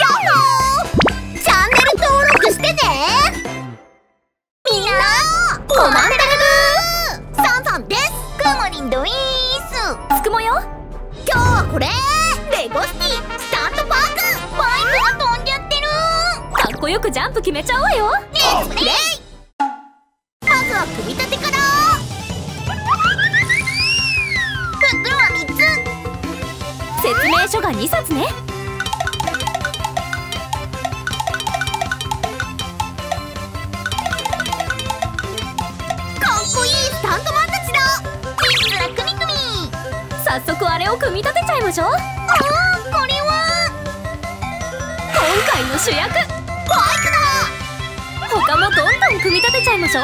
チャンネル登録してね。みんなコマンダルブーサンサンです。くもりんどいーす。つくもよ。今日はこれレゴシティスタントパーク。バイクが飛んじゃってる。 かっこよくジャンプ決めちゃうわよ。 レッツプレイ。まずは組み立てから。袋は3つ。 説明書が2冊ね。 かっこいいスタントマンたちだ。いくら組み組み。 早速あれを組み立てちゃいましょう。 ああ、これは今回の主役バイクだ。 他もどんどん組み立てちゃいましょう。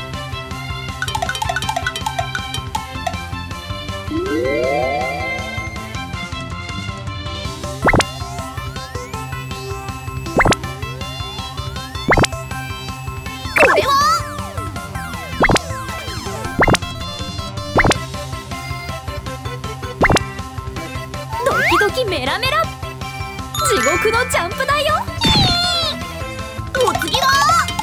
これはドキドキメラメラ、地獄のジャンプ台よ。 お次は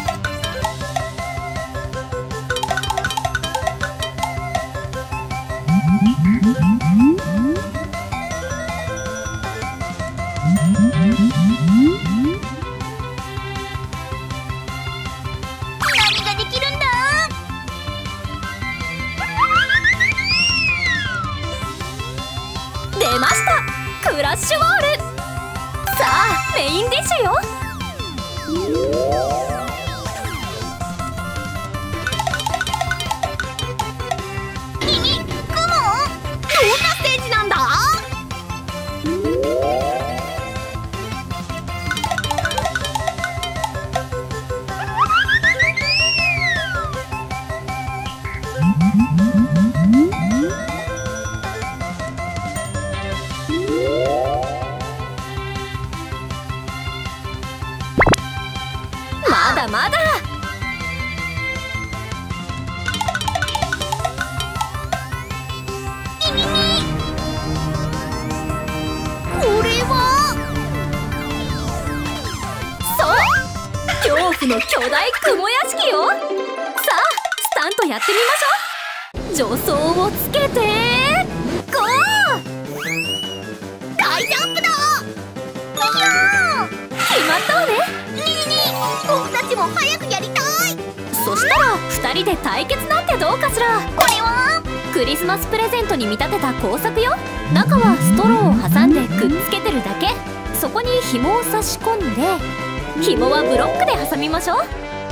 何ができるんだ。 出ました、クラッシュボール。さあメインディッシュよ。 君、クモ？どんなステージなんだ？ まだまだ。 これはそう、恐怖の巨大雲屋敷よ。さあスタントやってみましょう。助走をつけてゴー。 大ジャンプだ。 決まったわね。 僕たちも早くやりたい。 そしたら2人で対決なんてどうかしら。 これはクリスマスプレゼントに見立てた工作よ。中はストローを挟んでくっつけてるだけ。そこに紐を差し込んで、紐はブロックで挟みましょう。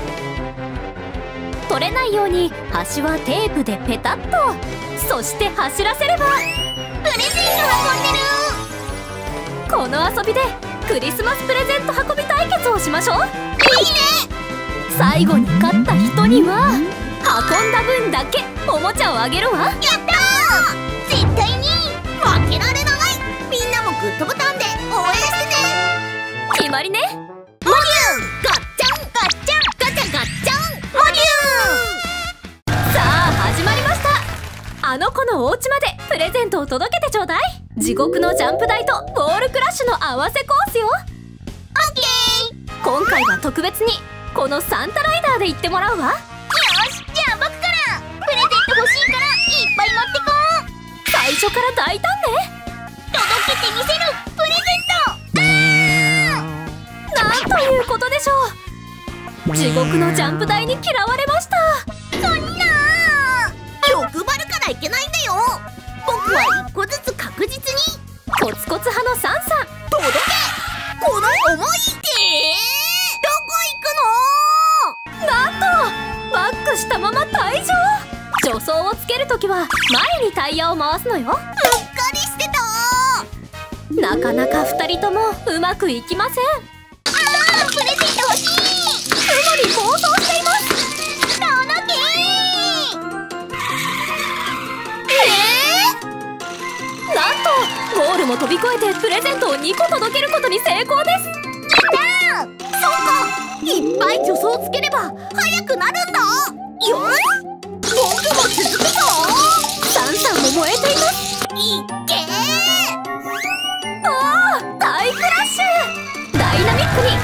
取れないように端はテープでペタッと。そして走らせればプレゼント運んでる。 この遊びでクリスマスプレゼント運び対決をしましょう。 いいね。 最後に勝った人には運んだ分だけおもちゃをあげるわ。 やったー。絶対に負けられない。みんなもグッドボタンで応援してね。 決まりね。 モリューガッチャンガッチャンガチャガッチャンモリュー。 さあ始まりました。あの子のお家までプレゼントを届けてちょうだい。地獄のジャンプ台とボールクラッシュの合わせコースよ。 オッケー。 今回は特別にこのサンタライダーで行ってもらうわ。 よし、じゃあ僕からプレゼント欲しいからいっぱい持ってこう。 最初から大胆ね。 届けてみせるプレゼント。 なんということでしょう。地獄のジャンプ台に嫌われました。 そんな欲張るからいけないんだよ。僕は1個ずつ確実に。 コツコツ派のサンさん、 届けこの思いで。どこ行くの？ なんとバックしたまま退場。助走をつけるときは前にタイヤを回すのよ。 うっかりしてた。 なかなか2人ともうまくいきません。 あー、プレゼント欲しい。 雲に暴走しています。 届けなんとゴールも飛び越えてプレゼントを2個届けることに成功です。 やったー。そうか、いっぱい助走つければ速くなるんだ。よし、僕も続くぞ。 サンさんも燃えています。 いっけー。 大クラッシュ。大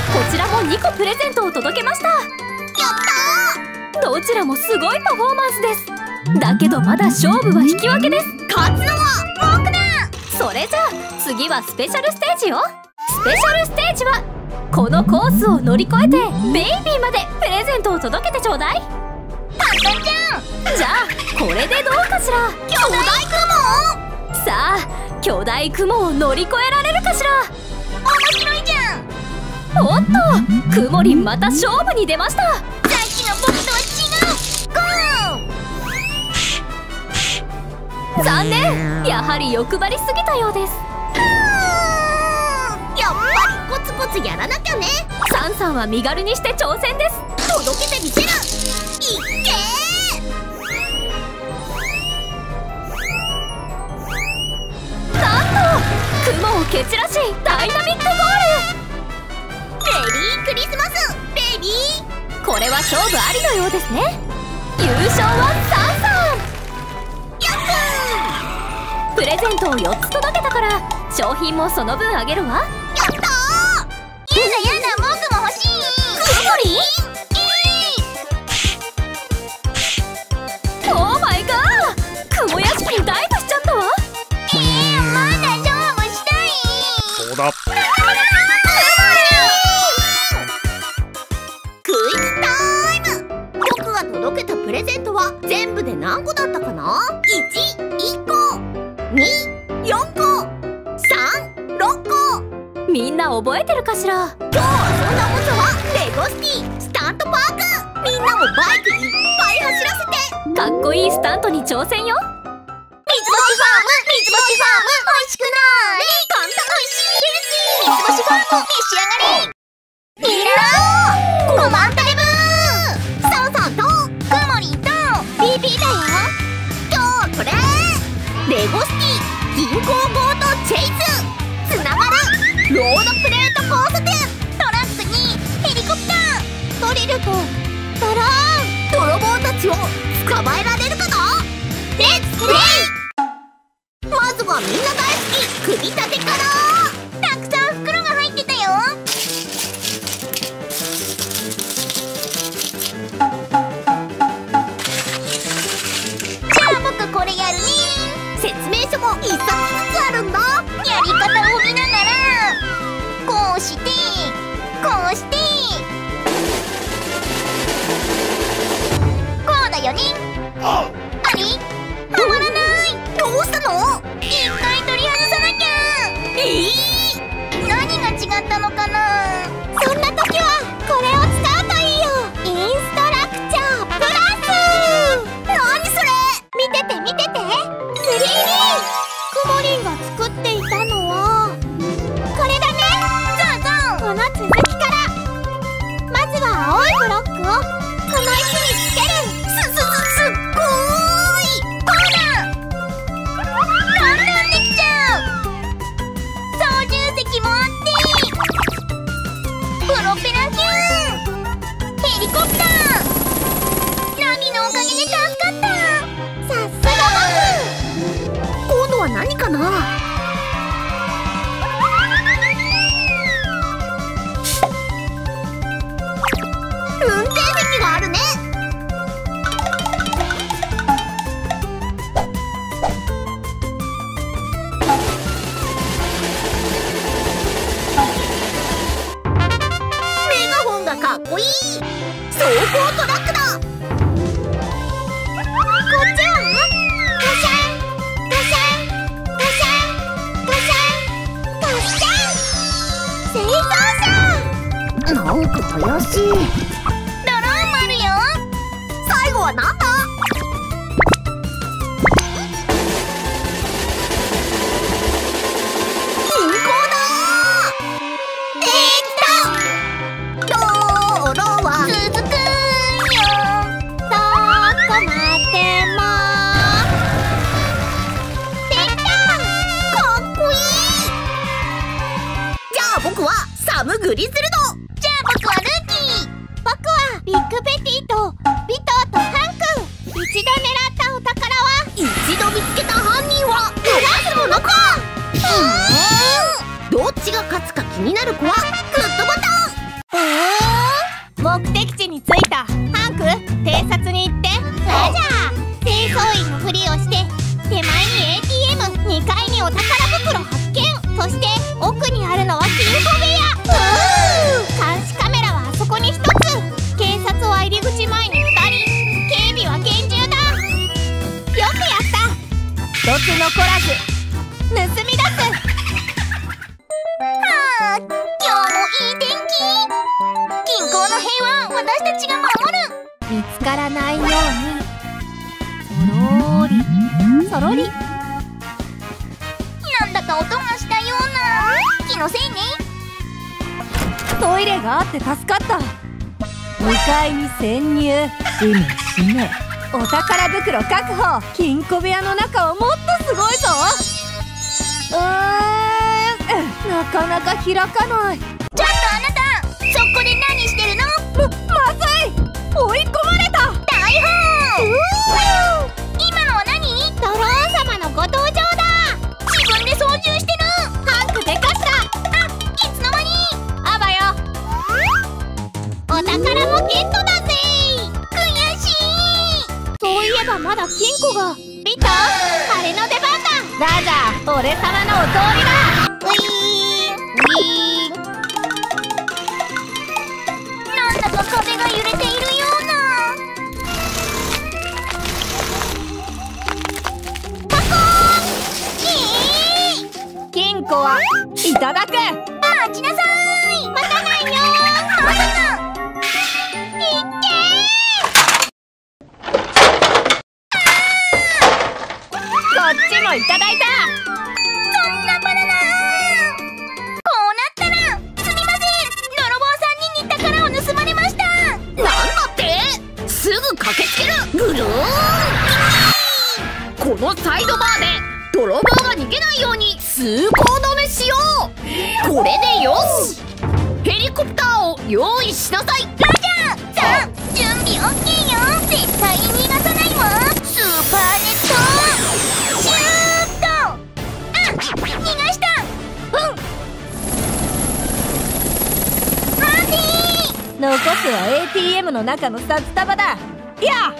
こちらも2個プレゼントを届けました。やったー。どちらもすごいパフォーマンスです。だけどまだ勝負は引き分けです。 勝つのは僕だ。 それじゃあ次はスペシャルステージよ。スペシャルステージはこのコースを乗り越えてベイビーまでプレゼントを届けてちょうだい。 簡単じゃん。 じゃあこれでどうかしら。 巨大雲。 さあ巨大雲を乗り越えられるかしら。 面白いじゃん。 おっとくもりんまた勝負に出ました。 さっきの僕とは違う。ゴー。 残念、やはり欲張りすぎたようです。 やっぱりコツコツやらなきゃね。 サンさんは身軽にして挑戦です。 届けてみせる。いっけー。なんと雲を蹴散らしダイナミックゴール。 メリークリスマスベイビー。 これは勝負ありのようですね。優勝はサンさん。プレゼントを4つ届けたから商品もその分あげるわ。 やったー。やだやだ、僕も欲しい。くもりん。 オーマイガー、雲屋敷にダイブしちゃったわ。 まだ勝負したい。 そうだ。 クイズタイム。僕が届けたプレゼントは全部で何個だったかな。1、1個、2、4個、3、6個。 みんな覚えてるかしら。 今日遊んだおもちゃはレゴシティスタントパーク。みんなもバイクいっぱい走らせて。 かっこいいスタントに挑戦よ。 水星ファーム、水星ファーム、美味しくない簡単美味しいヘルシー。水星ファーム召し上がれ。みんなコマンタレブー。サンさんとくもりんとビビだよ。今日はこれレゴシティ銀行強盗チェイス。つながるロードプレート交差点。トラックにヘリコプター。トリルとドローン。泥棒たちを捕まえられるかな。レッツプレイ。まずはみんな大好き組み立てから。たくさん袋が入ってたよ。じゃあ僕これやるね。説明書も1冊ずつあるんだ。やり方を見ながらこうしてこうしてこうだよね。あれはまらない。どうしたの。一回取り外さなきゃ。何が違ったのかな。そんな時はこれを使うといいよ。インストラクチャープラス。何それ。見てて見てて。3D。くもりんが作っていたのはこれだね。そうそう。この続きから。まずは青いブロックをこの石につける。すっごーい。こうだ。簡単できちゃう。操縦席もあってプロペラヒュー。ヘリコプター。ナビのおかげで助かった。さすが僕。今度は何かな。運転席があるね。メガホンがかっこいい。走行トラックだ。こっちはガシャンガシャンガシャンガシャンガシャン。清掃車。なんか怪しい。ドローンもあるよ。最後はなんだ。銀行だ。できた。道路は続くよ。どこまでも。できた。かっこいい。じゃあ僕はサム・グリズルド。じゃあ僕はルーキー。僕はビッグベティとビトーとハン君。一度狙ったお宝は一度見つけた犯人は逃すものか。どっちが勝つか気になる子はグッドボタン。 のせいね。 トイレがあって助かった。2階に潜入。しめしめ。お宝袋確保。金庫部屋の中はもっとすごいぞ。なかなか開かない。 ちょっとあなた、そこで何してるの？ まずい、追い込まれた。 大砲。今のは何？ドローン様のご登場だ。自分で操縦してる。ハンクでかした。あ、いつの間に。あばよ。お宝もゲットだぜ。悔しい。 そういえばまだ金庫が。 リト、あれの出番だ。 ラジャー、俺様のお通りだ。 ウィーンウィーン。なんだか壁が揺れているような。パコーン。 金庫はいただく。 待ちなさい。待たないよ。まさか。いってこっちもいただいた。 そんなバナナ。こうなったらすみません。泥棒3人に宝を盗まれました。なんだって？すぐ駆けつける。ぐるーん。 このサイドバーで泥棒が逃げないように通行止めしよう。これでよし。ヘリコプターを用意しなさい。 ラジャー。さあ、準備オッケーよ。絶対に逃がさないわ。スーパーネットシューッと。あ、逃がした。待てー。 残すは ATM の中の札束だ。や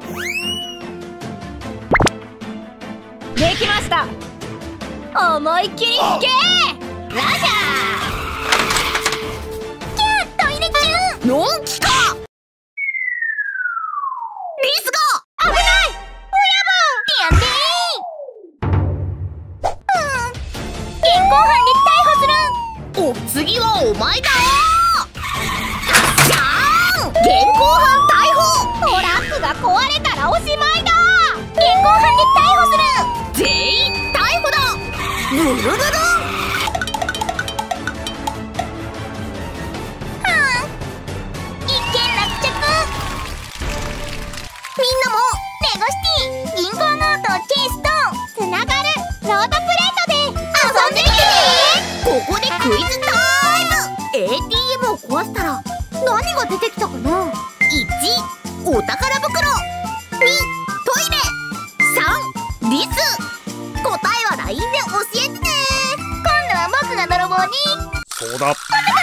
できました。思いっきり引け。 ラジャー。キャー、トイレ中。 のんきか。リスが危ない。親分。やんでー。現行犯で逮捕する。 お次はお前だ。じゃーん。現行犯逮捕。 トラックが壊れたらおしまいだ。現行犯で逮捕する。 全員逮捕だ。ルルルルン。 一件落着。みんなもレゴシティ銀行強盗チェイスとつながるロードプレートで遊んでみてね。 ここでクイズタイム。 ATM を壊したら何が出てきたかな。1、お宝袋。2、トイレ。3、リス。答えは LINE で教えてね。 今度は僕が泥棒に。 そうだ。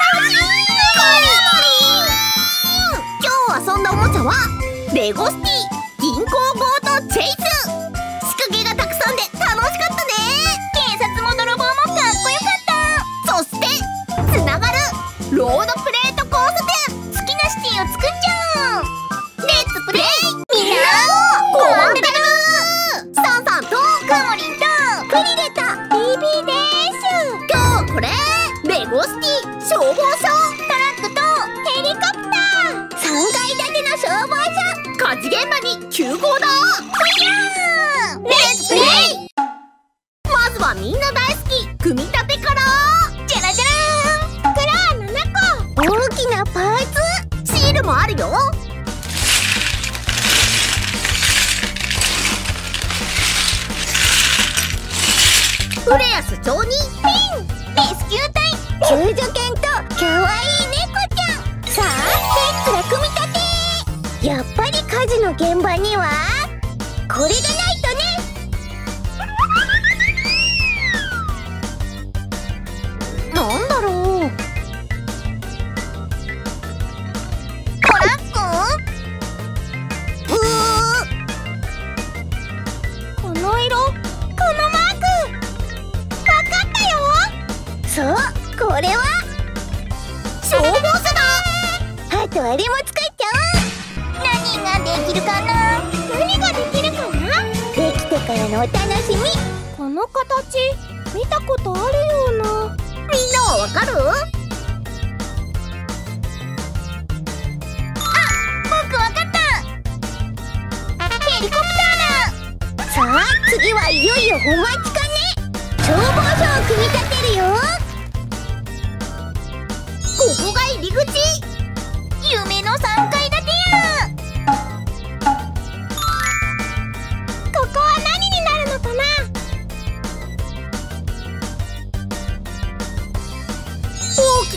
今日遊んだおもちゃはレゴシティ銀行強盗チェイス。仕掛けがたくさんで楽しかったね。 警察も泥棒もかっこよかった。 そしてつながるロードプレート交差点。 好きなシティを作っちゃう。 レッツプレイ。 みんなコマンデルサンさんとくもりんとクリレと BB です。 今日はこれレゴシティ消防署。 トラックとヘリコプター。3階建ての消防車。 火事現場に急行だ。 レッツプレイ。 まずはみんな大好き組み立てから。 じゃらじゃらーん。クラー7個。大きなパーツ。 シールもあるよ。フレアス長にピン。レスキュー隊。救助犬とかわいい猫ちゃん。さあ、レッツが組み立て。やっぱり火事の現場にはこれでないとね。 なんだろう。 トラック。この色、このマーク。わかったよ。そう、これは消防車だ。 あとあれも作っちゃおう。何ができるかな。何ができるかな。できてからのお楽しみ。この形見たことあるような。 みんなはわかる？ 僕わかった。ヘリコプターだ。さあ、次はいよいよお待ちかね。消防車を組み立てるよ。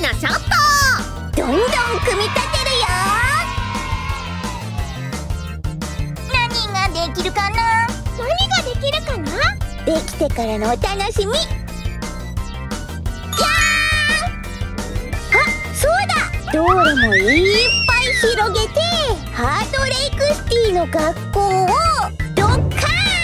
なシャッター。 どんどん組み立てるよ。何ができるかな。何ができるかな。できてからのお楽しみ。じゃーん。あ、そうだ。道路もいっぱい広げてハートレイクシティの学校をドッカーン。いいじゃんいいじゃん。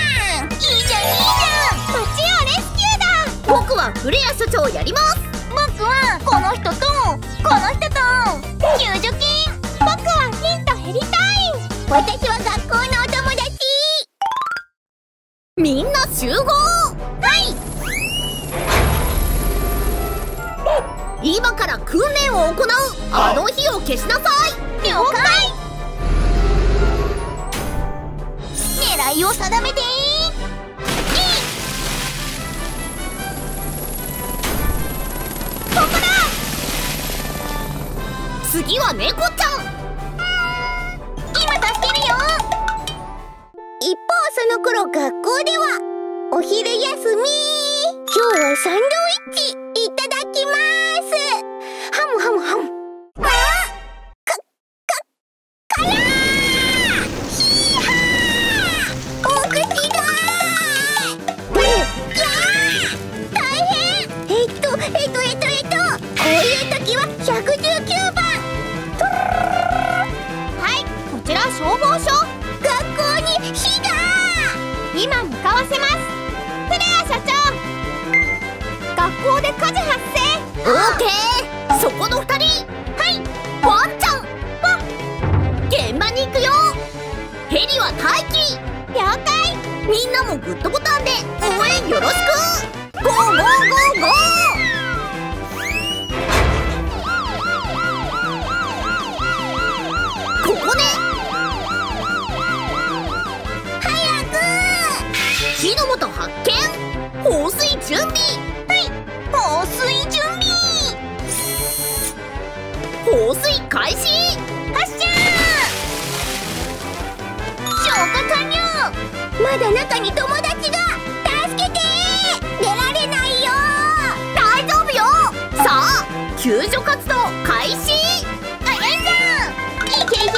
街をレスキューだ。 僕はフレア所長やります。 僕はこの人とこの人と救助犬。僕はヒントヘリタイン。私は学校のお友達。 みんな集合。 はい。 今から訓練を行う。あの火を消しなさい。 了解。狙いを定めて。ここだ。 次は猫ちゃん。 今助けるよ。一方その頃学校ではお昼休み。今日はサンドイッチいただきます。ハムハムハム。あからー。ヒーハー。お口だー。やー。大変。こういう時は119番。はい、こちら消防署。学校に火が。今向かわせます。フレア社長。学校で火事発生。 オーケー。そこの2人。 はい。 ワンちゃん。ワン。現場に行くよ。ヘリは待機。 了解。 みんなもグッドボタンで応援よろしく。ゴーゴーゴーゴー。ここね。 早く。 火の元発見。放水準備。 はい。放水準備。 放水開始。 発射。消火完了。まだ中に友達が。助けて。出られないよ。 大丈夫よ。さあ救助活動開始。 あやいさん。いけいけいけ。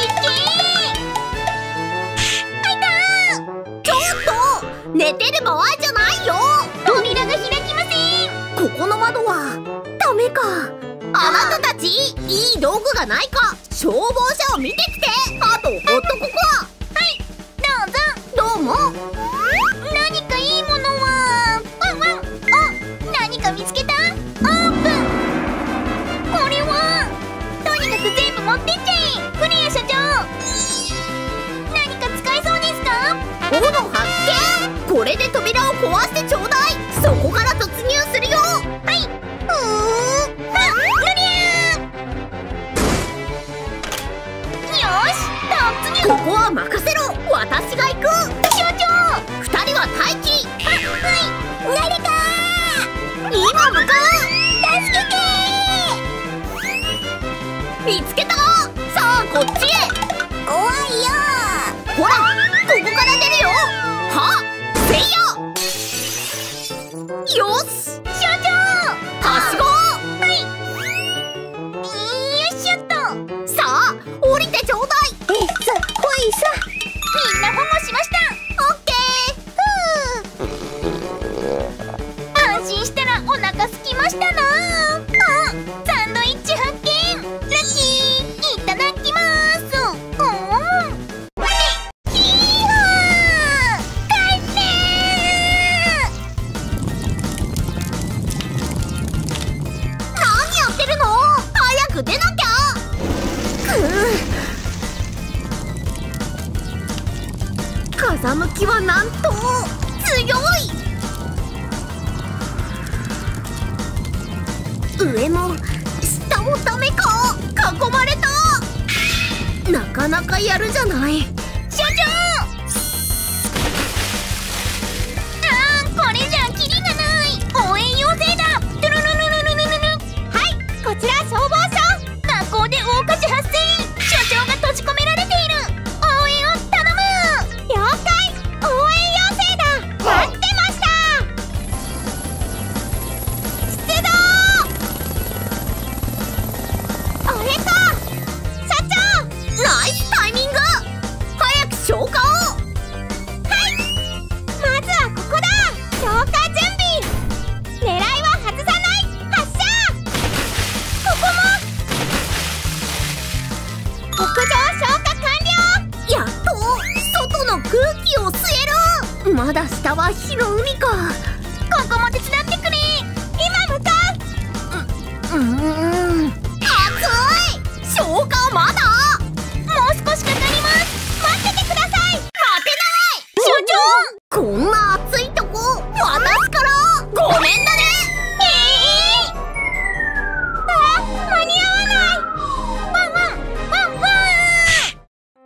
ちょっと寝てる場合じゃないよ。 扉が開きません。 ここの窓はダメか。あなたたちいい道具がないか消防車を見てきて。あとホットココア。 はい、 どうも。 何かいいものは。ワンワン。あ、何か見つけた。オープン。これはとにかく全部持ってっちゃえ。フレア社長。何か使えそうですか。 斧発見。これで扉を壊してちょうだい。そこから突入するよ。 はい。あ、ぬりゃー。よし、突入。 ここは任せろ。私が行く。 社長。 2人は待機。 はい。誰か今向かう。 助けて見つけた。さあこっちへ。 ー。怖いよほらここから出るよ。はっせいや。よし社長。 はしご。 はい。よいしょっと。 さあ降りてちょうだい。 ほいさ。みんな保護しました。 オッケ安心したらお腹空きましたな。あ、サンドイッチ発見。ラッキー。いただきます。ヒーハー。帰ってー。何やってるの。早く出なきゃ。風向きはなんと強い。上も下もダメか。囲まれた。なかなかやるじゃない。 社長。これじゃキリがない。応援要請だ。トゥルルルルルルルル。はい、こちら消防署。学校で大火事発生。所長が閉じ込められている。応援を頼む。了解。応援要請だ。待ってました。出動。 だ下は火の海か。ここも手伝ってくれ。今向かう。熱い。消火はまだ。もう少しかかります。待っててください。待てない所長。こんな暑いとこ私からごめんだね。間に合わない。ワンワンワンワン。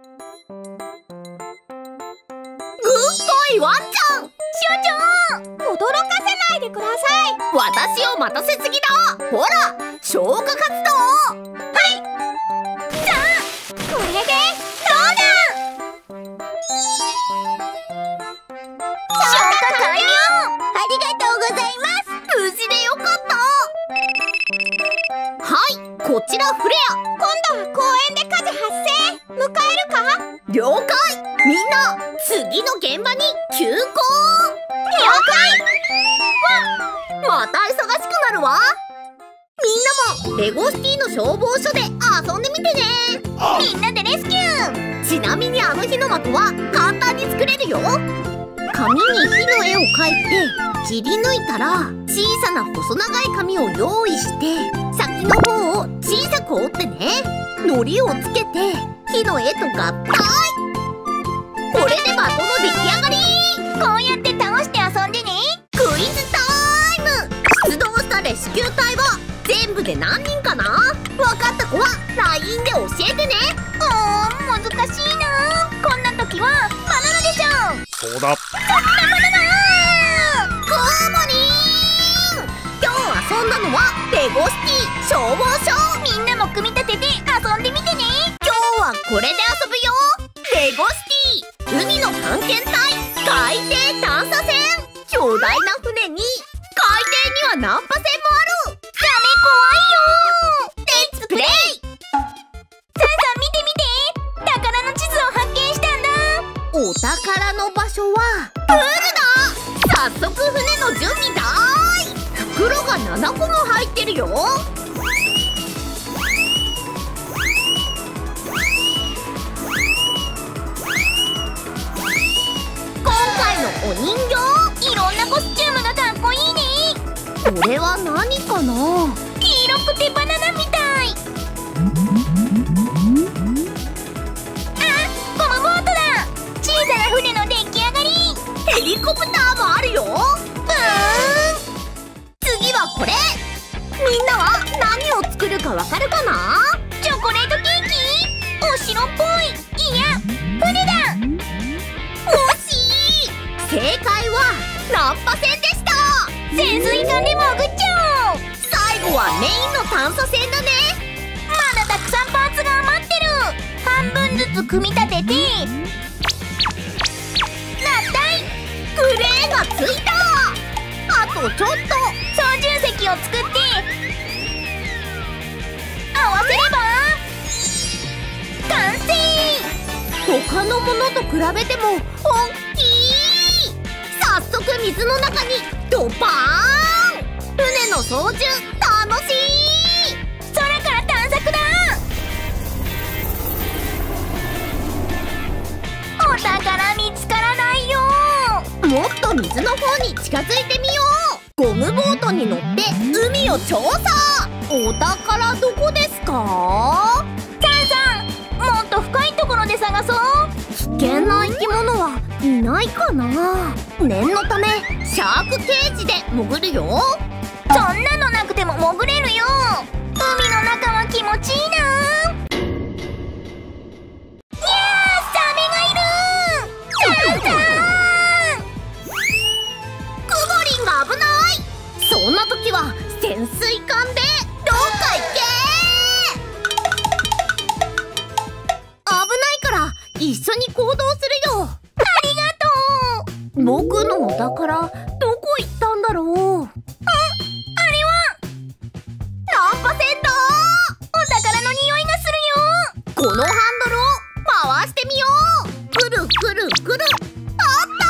グッドイワンちゃん。所長、驚かせないでください。私を待たせすぎだ。ほら、消火活動。はい。じゃあこれでどうだ。消火完了。ありがとうございます。無事でよかった。はい、こちらフレア。今度は公園で火事発生。迎えるか。了解。みんな次の現場に急行。了解。また忙しくなるわ。みんなもレゴシティの消防署で遊んでみてね。みんなでレスキュー。ちなみにあの火の的は簡単に作れるよ。紙に火の絵を描いて切り抜いたら小さな細長い紙を用意して先の方を小さく折ってね。糊をつけて火の絵と合体。これで的の出来上がり。こうやって倒して遊んでね。クイズタイム。出動したレスキュー隊は全部で何人かな。分かった子は LINE で教えてね。難しいな。こんな時はバナナでしょ。 そうだ。 バナナコウモリン。今日遊んだのはレゴシティ消防署。みんなも組み立てて遊んでみてね。今日はこれで遊ぶよ。レゴシティ海の探検隊海底探査船。巨大な船に海底には難破船もある。ダメ怖いよ。レッツプレイ。さあ見て見て。宝の地図を発見したんだ。お宝の場所はプールだ。早速船の準備だーい。袋が7個も入ってるよ。今回のお人形いろんなコスチュームがかっこいいね。これは何かな。黄色くてバナナみたい。ゴムボートだ。小さな船の出来上がり。ヘリコプターもあるよ。次はこれ。みんなは何を作るかわかるかな。チョコレートケーキ。お城っぽい。いや船だ。惜しい。正解は難破船でした。潜水艦で潜っちゃおう。最後はメインの探査船だね。まだたくさんパーツが余ってる。半分ずつ組み立てて合体。クレーンがついた。あとちょっと。操縦席を作って合わせれば完成。他のものと比べても大きい。早速水の中にドバーン。船の操縦楽しい。空から探索だ。お宝見つからないよ。もっと水の方に近づいてみよう。ゴムボートに乗って海を調査。お宝どこですか。さんもっと深いところで探そう。危険な生き物はいないかな。念のためシャークケージで潜るよ。そんなのなくても潜れるよ。海の中は気持ちいいな。サメがいる。さんクモリンが危ない。そんな時は潜水艦でどっか行け。危ないから一緒に行動するよ。ありがとう。僕のお宝どこ行ったんだろう。あれは難破船だ。お宝の匂いがするよ。このハンドルを回してみよう。くるくるくる。あった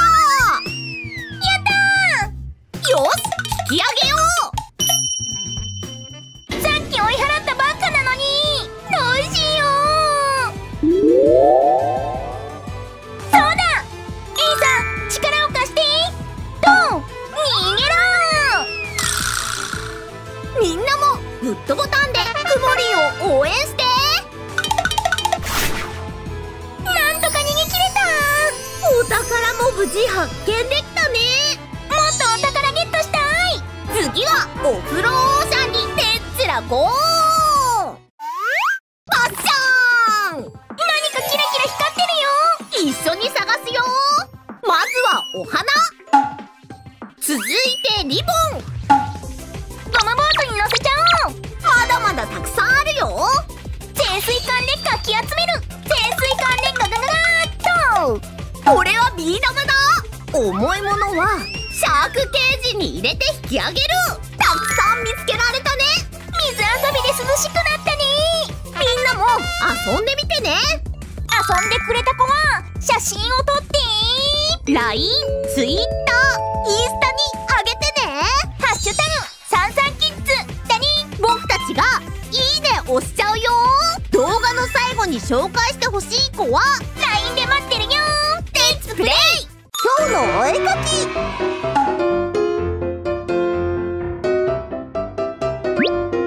。やったー。よし引き上げよう。さっき追い払ったばっかなのにどうしよう。そうだ A さん力を貸して。 みんなもグッドボタンでくもりんを応援して。 なんとか逃げ切れた。 お宝も無事発見できたね。 もっとお宝ゲットしたい。 次はお風呂オーシャンにてっちらゴー。パッション。 何かキラキラ光ってるよ。 一緒に探すよ。まずはお花、続いてリボン。 ゴムボートに乗せちゃおう。 まだまだたくさんあるよ。 潜水艦でかき集める。潜水艦でガガガガーッと。 これはビー玉だ。重いものはシャークケージに入れて引き上げる。たくさん見つけられたね。 水遊びで涼しくなったね。 みんなも遊んでみてね。 遊んでくれた子は写真を撮って LINE、Twitter、インスタにあげてね。 ハッシュタグサンサンキッズだに。 僕たちがいいね押しちゃうよ。動画の最後に紹介してほしい子は LINE で待ってるよ。 レッツプレイ。今日のお絵かき。